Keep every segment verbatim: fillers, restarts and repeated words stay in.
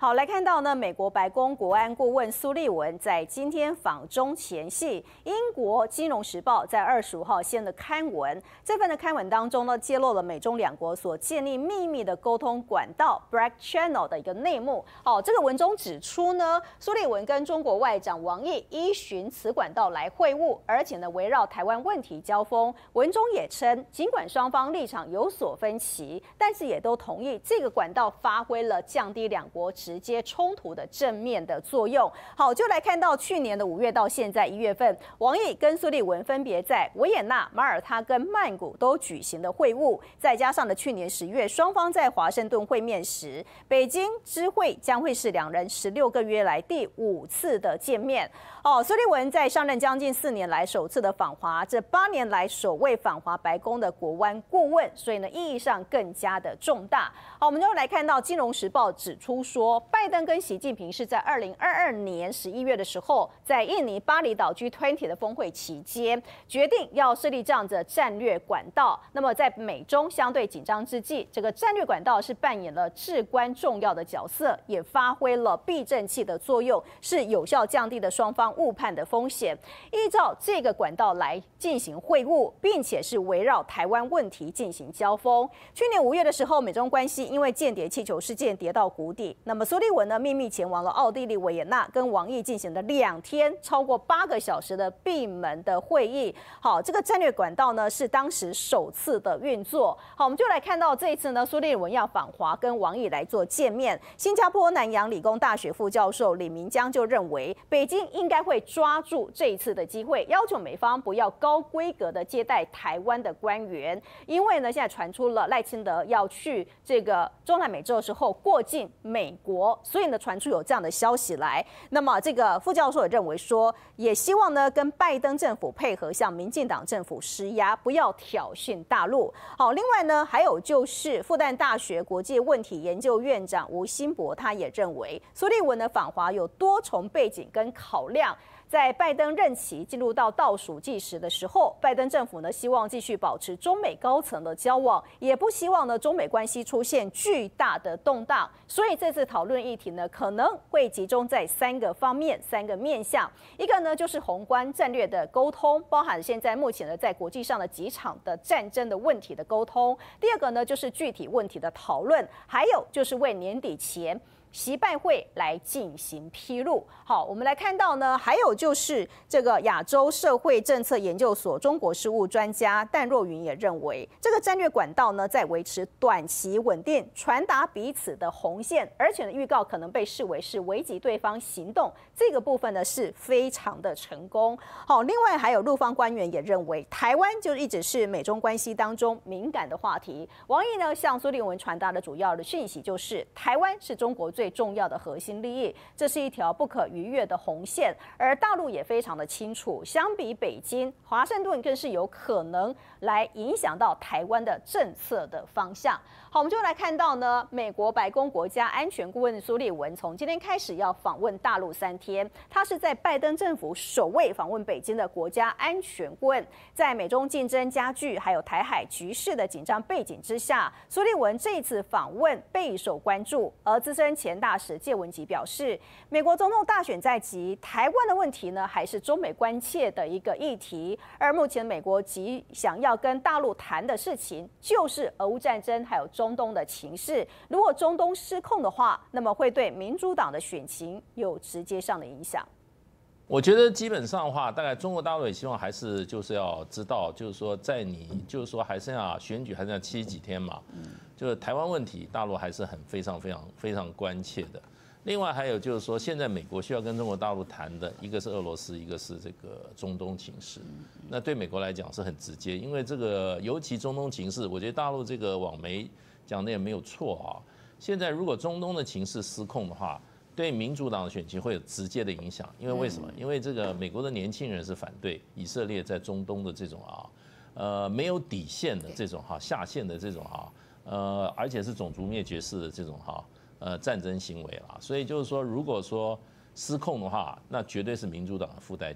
好，来看到呢，美国白宫国安顾问苏利文在今天访中前夕，英国《金融时报》在二十五号先的刊文，这份的刊文当中呢，揭露了美中两国所建立秘密的沟通管道 Black Channel 的一个内幕。好，这个文中指出呢，苏利文跟中国外长王毅依循此管道来会晤，而且呢，围绕台湾问题交锋。文中也称，尽管双方立场有所分歧，但是也都同意这个管道发挥了降低两国直接冲突的正面的作用。好，就来看到去年的五月到现在一月份，王毅跟苏利文分别在维也纳、马耳他跟曼谷都举行了会晤，再加上了去年十月双方在华盛顿会面时，北京知会将会是两人十六个月来第五次的见面。哦，苏利文在上任将近四年来首次的访华，这八年来首位访华白宫的国安顾问，所以呢意义上更加的重大。好，我们就来看到《金融时报》指出说，拜登跟习近平是在二零二二年十一月的时候，在印尼巴厘岛 G 二十 的峰会期间，决定要设立这样的战略管道。那么在美中相对紧张之际，这个战略管道是扮演了至关重要的角色，也发挥了避震器的作用，是有效降低了双方误判的风险。依照这个管道来进行会晤，并且是围绕台湾问题进行交锋。去年五月的时候，美中关系因为间谍气球事件跌到谷底，那么苏利文呢秘密前往了奥地利维也纳，跟王毅进行了两天超过八个小时的闭门的会议。好，这个战略管道呢是当时首次的运作。好，我们就来看到这一次呢，苏利文要访华，跟王毅来做见面。新加坡南洋理工大学副教授李明江就认为，北京应该会抓住这一次的机会，要求美方不要高规格的接待台湾的官员，因为呢现在传出了赖清德要去这个中南美洲的时候过境美国，所以呢传出有这样的消息来。那么这个副教授也认为说，也希望呢跟拜登政府配合，向民进党政府施压，不要挑衅大陆。好，另外呢还有就是复旦大学国际问题研究院长吴新博，他也认为苏利文的访华有多重背景跟考量。在拜登任期进入到倒数计时的时候，拜登政府呢希望继续保持中美高层的交往，也不希望呢中美关系出现巨大的动荡。所以这次讨论议题呢可能会集中在三个方面、三个面向。一个呢就是宏观战略的沟通，包含现在目前呢在国际上的几场的战争的问题的沟通。第二个呢就是具体问题的讨论，还有就是为年底前习拜会来进行披露。好，我们来看到呢，还有就是这个亚洲社会政策研究所中国事务专家淡若云也认为，这个战略管道呢在维持短期稳定，传达彼此的红线，而且呢预告可能被视为是危及对方行动，这个部分呢是非常的成功。好，另外还有陆方官员也认为，台湾就一直是美中关系当中敏感的话题。王毅呢向苏利文传达的主要的讯息就是，台湾是中国最最重要的核心利益，这是一条不可逾越的红线，而大陆也非常的清楚。相比北京，华盛顿更是有可能来影响到台湾的政策的方向。好，我们就来看到呢，美国白宫国家安全顾问苏利文从今天开始要访问大陆三天，他是在拜登政府首位访问北京的国家安全顾问。在美中竞争加剧，还有台海局势的紧张背景之下，苏利文这一次访问备受关注。而资深前大使介文吉表示，美国总统大选在即，台湾的问题呢还是中美关切的一个议题。而目前美国急想要跟大陆谈的事情，就是俄乌战争还有中东的情势。如果中东失控的话，那么会对民主党的选情有直接上的影响。 我觉得基本上的话，大概中国大陆也希望还是就是要知道，就是说在你就是说还剩下选举还剩下七十几天嘛，就是台湾问题，大陆还是很非常非常非常关切的。另外还有就是说，现在美国需要跟中国大陆谈的，一个是俄罗斯，一个是这个中东情势。那对美国来讲是很直接，因为这个尤其中东情势，我觉得大陆这个网媒讲的也没有错啊。现在如果中东的情势失控的话，对民主党的选情会有直接的影响，因为为什么？因为这个美国的年轻人是反对以色列在中东的这种啊，呃没有底线的这种哈下线的这种哈，呃而且是种族灭绝式的这种哈呃战争行为啦。所以就是说，如果说失控的话，那绝对是民主党的付代价。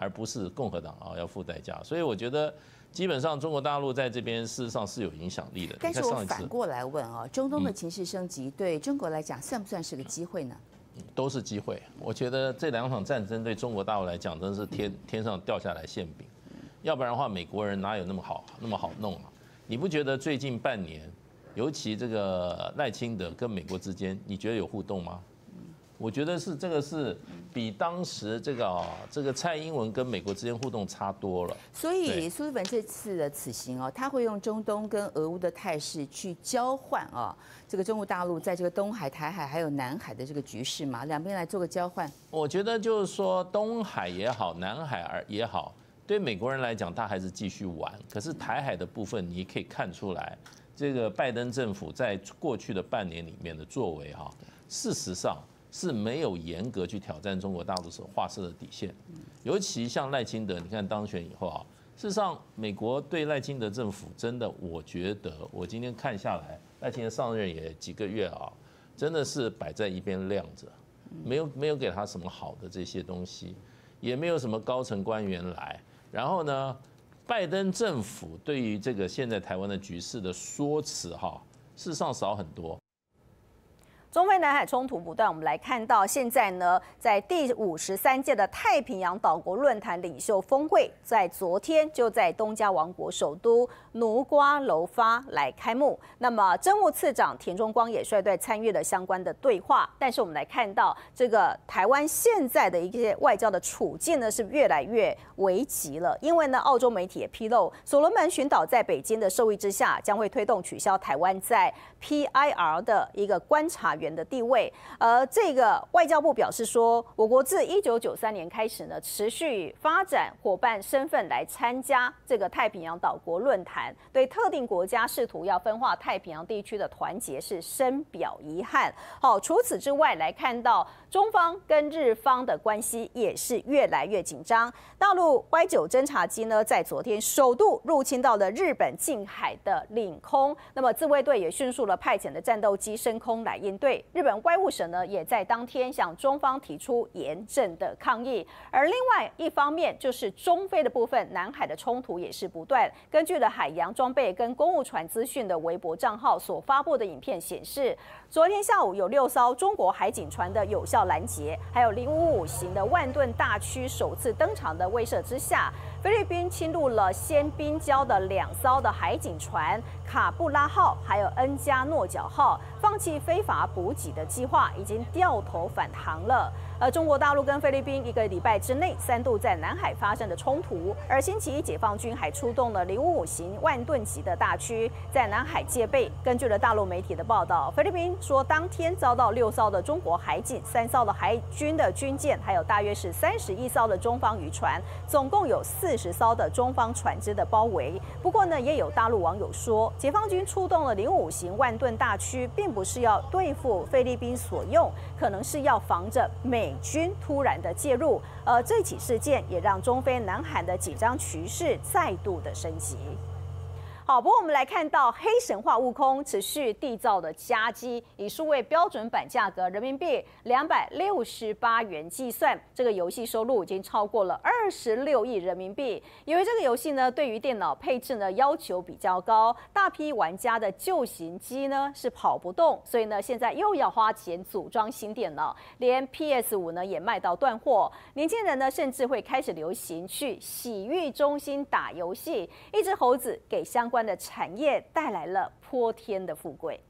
而不是共和党啊要付代价。所以我觉得。基本上，中国大陆在这边事实上是有影响力的。 但是我反过来问啊，中东的情势升级对中国来讲，算不算是个机会呢？ 都是机会。我觉得这两场战争对中国大陆来讲，真的是天天上掉下来馅饼。要不然的话，美国人哪有那么好那么好弄啊？你不觉得最近半年，尤其这个赖清德跟美国之间，你觉得有互动吗？我觉得是这个是比当时这个啊这个蔡英文跟美国之间互动差多了。 所以苏斯本这次的此行哦，他会用中东跟俄乌的态势去交换啊这个中国大陆在这个东海、台海还有南海的这个局势嘛，两边来做个交换。 我觉得就是说东海也好，南海也好，对美国人来讲，他还是继续玩。可是台海的部分，你可以看出来，这个拜登政府在过去的半年里面的作为哈，事实上。是没有严格去挑战中国大陆所划设的底线，尤其像赖清德，你看当选以后啊，事实上美国对赖清德政府真的，我觉得我今天看下来，赖清德上任也几个月啊，真的是摆在一边晾着，没有没有给他什么好的这些东西，也没有什么高层官员来，然后呢，拜登政府对于这个现在台湾的局势的说辞哈，事实上少很多。 中非南海冲突不断，我们来看到现在呢，在第五十三届的太平洋岛国论坛领袖峰会，在昨天就在东加王国首都奴瓜楼发来开幕。那么，政务次长田中光也率队参与了相关的对话。但是我们来看到，这个台湾现在的一些外交的处境呢，是越来越危急了。因为呢，澳洲媒体也披露，所罗门群岛在北京的授意之下，将会推动取消台湾在 P I R 的一个观察员的地位。而这个外交部表示说，我国自一九九三年开始呢，持续发展伙伴身份来参加这个太平洋岛国论坛，对特定国家试图要分化太平洋地区的团结是深表遗憾。好，除此之外，来看到中方跟日方的关系也是越来越紧张。大陆 Y 九侦察机呢，在昨天首度入侵到了日本近海的领空，那么自卫队也迅速了派遣的战斗机升空来应对。日本外务省呢，也在当天向中方提出严正的抗议。而另外一方面，就是中非的部分，南海的冲突也是不断。根据了海洋装备跟公务船资讯的微博账号所发布的影片显示，昨天下午有六艘中国海警船的有效拦截，还有零五五型的万吨大驱首次登场的威慑之下，菲律宾侵入了先滨礁的两艘的海警船卡布拉号还有恩加诺角号，放弃非法补给的计划，已经掉头返航了。而中国大陆跟菲律宾一个礼拜之内三度在南海发生的冲突，而星期一解放军还出动了零五五型万吨级的大驱在南海戒备。根据了大陆媒体的报道，菲律宾说当天遭到六艘的中国海警、三艘的海军的军舰，还有大约是三十一艘的中方渔船，总共有四十艘的中方船只的包围。不过呢，也有大陆网友说，解放军出动了零五五型万吨大驱，并不是要对付菲律宾所用，可能是要防着美军突然的介入。呃，这起事件也让中非南海的紧张局势再度的升级。好，不过我们来看到黑神话悟空持续缔造的佳绩，以数位标准版价格人民币两百六十八元计算，这个游戏收入已经超过了二十六亿人民币。因为这个游戏呢，对于电脑配置呢要求比较高，大批玩家的旧型机呢是跑不动，所以呢现在又要花钱组装新电脑，连 P S 五 呢也卖到断货。年轻人呢甚至会开始流行去洗浴中心打游戏，一只猴子给相关的产业带来了泼天的富贵。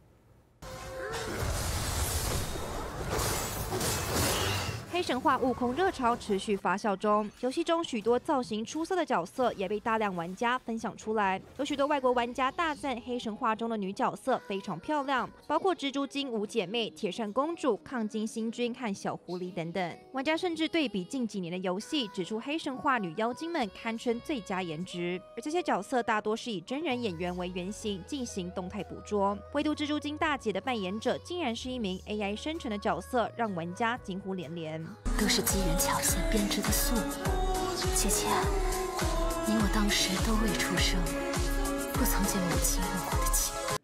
黑神话悟空热潮持续发酵中，游戏中许多造型出色的角色也被大量玩家分享出来。有许多外国玩家大赞黑神话中的女角色非常漂亮，包括蜘蛛精五姐妹、铁扇公主、抗金星君和小狐狸等等。玩家甚至对比近几年的游戏，指出黑神话女妖精们堪称最佳颜值。而这些角色大多是以真人演员为原型进行动态捕捉，唯独蜘蛛精大姐的扮演者竟然是一名 A I 生成的角色，让玩家惊呼连连。 都是机缘巧合编织的宿命，姐姐，你我当时都未出生，不曾见母亲用过的情。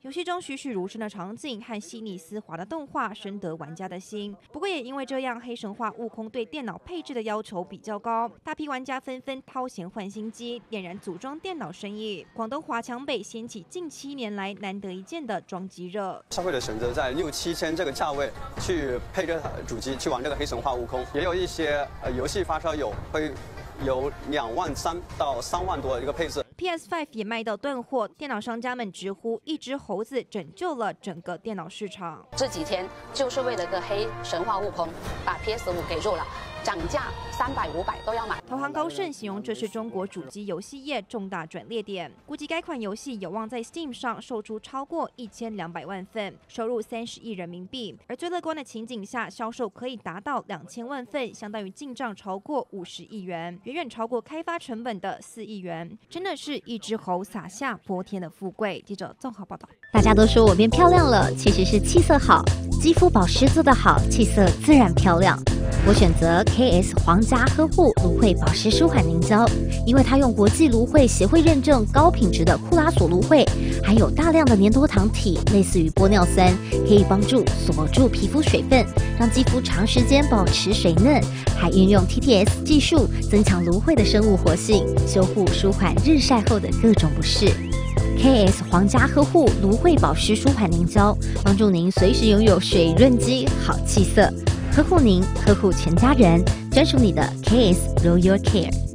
游戏中栩栩如生的场景和细腻丝滑的动画深得玩家的心。不过也因为这样，黑神话：悟空对电脑配置的要求比较高，大批玩家纷纷掏钱换新机，点燃组装电脑生意。广东华强北掀起近七年来难得一见的装机热。 消费者选择在六七千这个价位去配这主机去玩这个黑神话：悟空，也有一些呃游戏发烧友会有两万三到三万多的一个配置。 P S 五 也卖到断货，电脑商家们直呼一只猴子拯救了整个电脑市场。 这几天就是为了个黑神话悟空，把 P S 五给入了，涨价三百五百都要买。 投行高盛形容这是中国主机游戏业重大转捩点，估计该款游戏有望在 Steam 上售出超过一千两百万份，收入三十亿人民币。而最乐观的情景下，销售可以达到两千万份，相当于进账超过五十亿元，远远超过开发成本的四亿元，真的是一只猴撒下泼天的富贵。记者综合报道。 大家都说我变漂亮了，其实是气色好，肌肤保湿做得好，气色自然漂亮。我选择 K S 皇家呵护芦荟保湿舒缓凝胶，因为它用国际芦荟协会认证高品质的库拉索芦荟，含有大量的粘多糖体，类似于玻尿酸，可以帮助锁住皮肤水分，让肌肤长时间保持水嫩，还运用 T T S 技术增强芦荟的生物活性，修护舒缓日晒后的各种不适。K S 皇家呵护芦荟保湿舒缓凝胶，帮助您随时拥有水润肌、好气色，呵护您，呵护全家人，专属你的 K S Royal Care。